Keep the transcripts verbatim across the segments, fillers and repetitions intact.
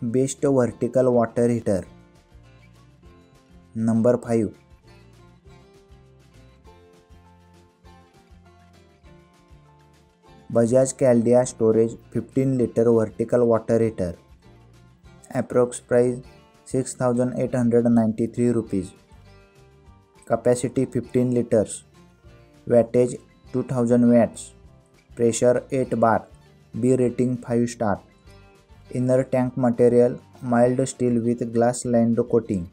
Best vertical water heater. Number five. Bajaj Caldea Storage fifteen liter vertical water heater. Approx price six thousand eight hundred ninety-three rupees. Capacity fifteen liters. Wattage two thousand watts. Pressure eight bar. B rating five star. Inner tank material mild steel with glass lined coating.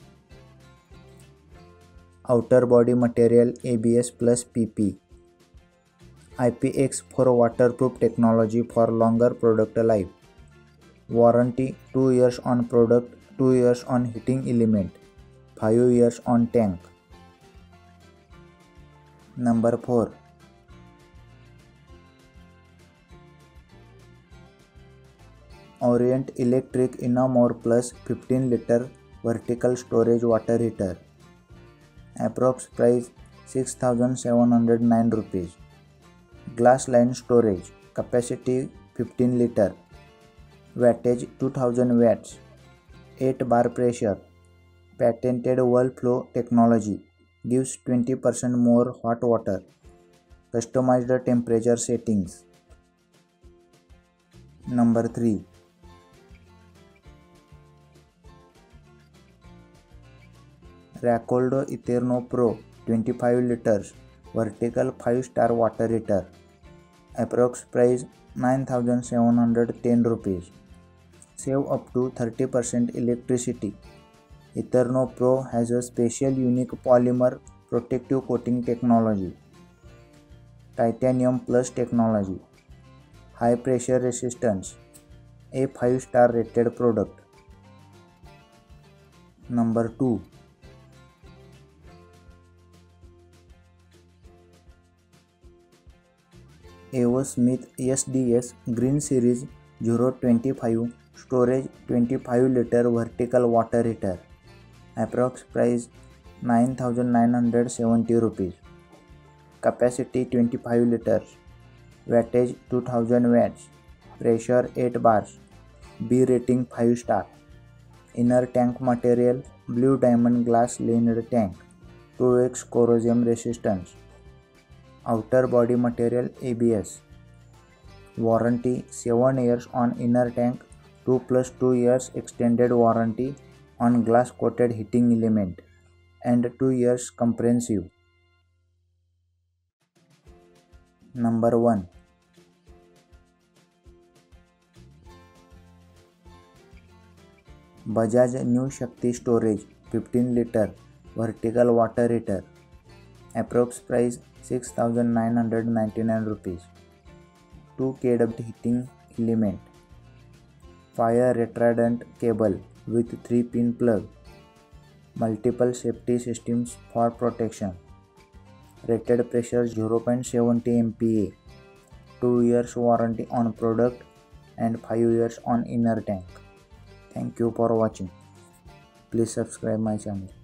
Outer body material A B S plus P P. I P X four waterproof technology for longer product life. Warranty two years on product, two years on heating element, five years on tank. Number four. Orient Electric Innomore Plus fifteen liter vertical storage water heater. Approx price six thousand seven hundred nine rupees. Glass line storage. Capacity fifteen liter. Wattage two thousand watts. eight bar pressure. Patented wall flow technology. Gives twenty percent more hot water. Customized temperature settings. Number three. Racoldo Eterno Pro twenty-five liters vertical five star water heater. Approx price nine thousand seven hundred ten rupees. Save up to thirty percent electricity. Eterno Pro has a special unique polymer protective coating technology. Titanium Plus technology. High pressure resistance. A five star rated product. Number two. Evo Smith S D S Green Series zero twenty-five Storage twenty-five liter vertical water heater. Approx price nine thousand nine hundred seventy rupees. Capacity twenty-five liters. Wattage two thousand watts. Pressure eight bars. B rating five star. Inner tank material blue diamond glass lined tank. two x corrosion resistance. Outer body material A B S. Warranty seven years on inner tank, two plus two years extended warranty on glass coated heating element, and two years comprehensive. Number one. Bajaj New Shakti Storage fifteen liter vertical water heater. Approx price six thousand nine hundred ninety-nine rupees. two K W heating element. Fire retardant cable with three pin plug. Multiple safety systems for protection. Rated pressure zero point seven zero M P A. two years warranty on product and five years on inner tank. Thank you for watching. Please subscribe my channel.